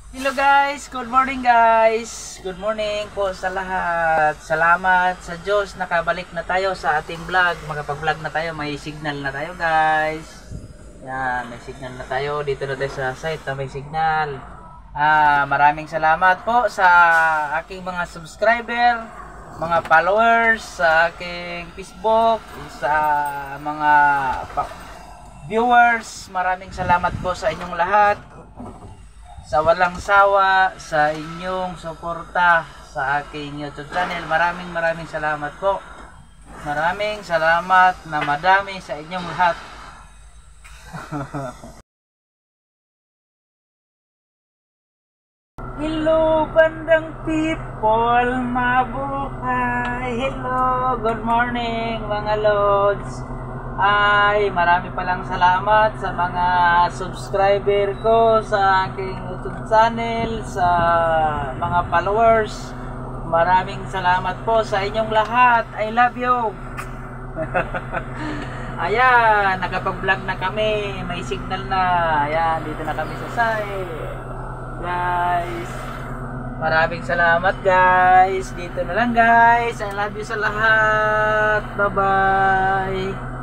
Hello guys, good morning guys. Good morning po sa lahat. Salamat sa Diyos, nakabalik na tayo sa ating vlog. Makapag-vlog na tayo, may signal na tayo guys. Yan, may signal na tayo. Dito na tayo sa site na may signal. Maraming salamat po sa aking mga subscriber, mga followers, sa aking Facebook, sa mga viewers. Maraming salamat po sa inyong lahat. Sa walang sawa, sa inyong suporta sa aking YouTube channel. Maraming salamat po. Maraming salamat na madami sa inyong lahat. Hello bandang people, mabuhay. Hello, good morning mga lods. Marami palang salamat sa mga subscriber ko sa aking YouTube channel, sa mga followers. Maraming salamat po sa inyong lahat. I love you. Ayan, nakapag-vlog na kami. May signal na. Ayan, dito na kami sa site. Guys, maraming salamat guys. Dito na lang guys. I love you sa lahat. Bye bye.